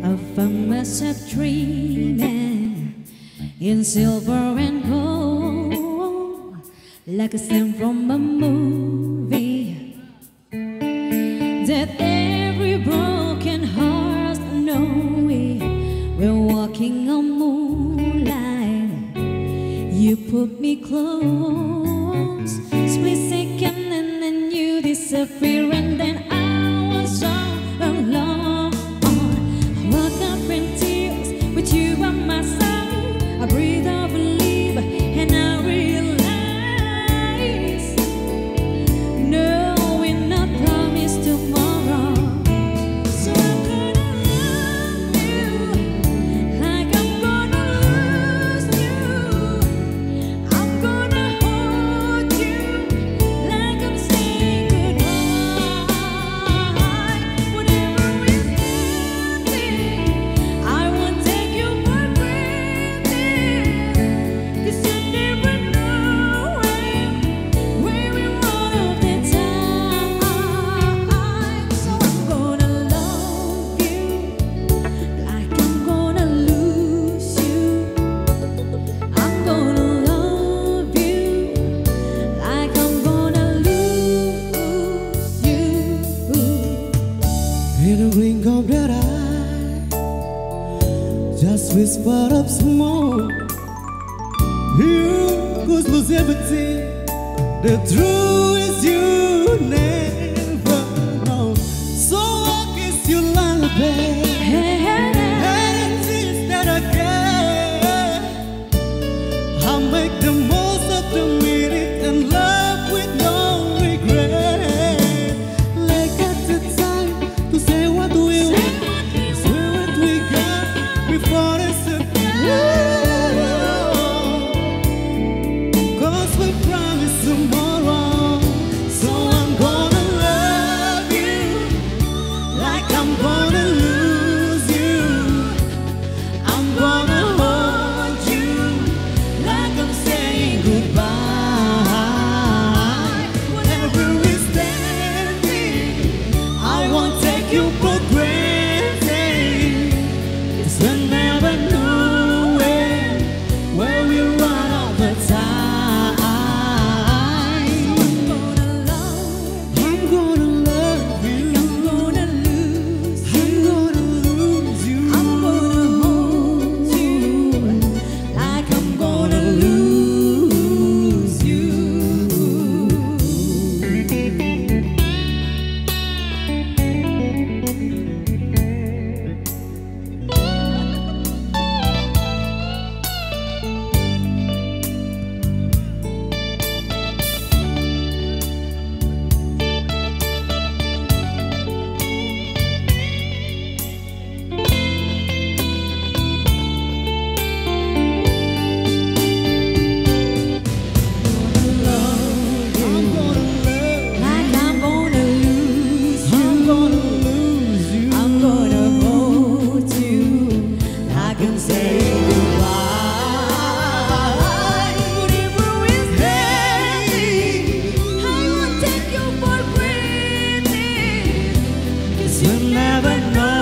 I found myself dreaming in silver and gold, like a scene from a movie, that every broken heart knows we're walking on moonlight. You put me close, split second, and then you disappear, and then I was all alone. I woke up in tears with you by my side. I breathe out relief, and I realize, no, we're not promised tomorrow. So I'm gonna love you like I'm gonna lose you. I'm gonna hold you like I'm saying goodbye. Whatever is happening, I won't take you for granted, 'cause you never know where we run of the time. So I'm gonna love you like I'm gonna lose you. I'm gonna love you like I'm gonna lose you. In a blink of that eye, just whisper of smoke. You could lose everything. The truth is you never know. So I'll kiss you lullaby. And it is that I can. I'll make the most of the minute and love with no regret. Like at the time to say what we want, say what we got before it's a 'cause we promise tomorrow. So I'm gonna love you like I'm gonna lose you. I'm gonna hold you like I'm saying goodbye. Whenever we're standing, I won't take you for granted, 'cause we never know where we run out of time. I'm gonna love I'm gonna love you. I'm gonna lose I'm gonna lose you. I'm gonna hold you like I'm gonna lose you. I'm gonna love. Like I'm gonna lose you. I'm gonna lose you. I'm gonna hold you like I'm saying goodbye. Whatever is happening, I won't take you for granted, 'cause you never know